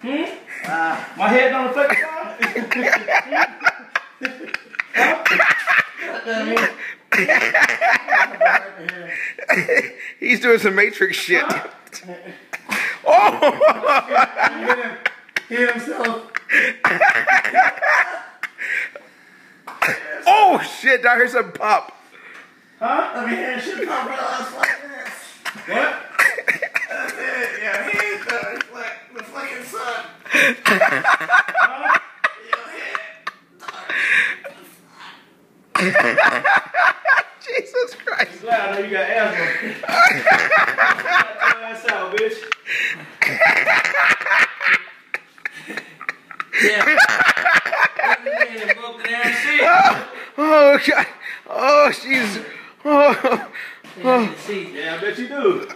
My head on the fucking side? He's doing some Matrix shit. Oh! He hit himself. Oh shit! I heard some pop. Huh? Let me hear shit pop real ass like this. What? That's it. Yeah, he ain't the fucking sun. Huh? Jesus Christ. I'm glad I know you got asthma. Get your ass out, bitch. Yeah. Oh God. Oh, she's. Oh. Yeah, I bet you do.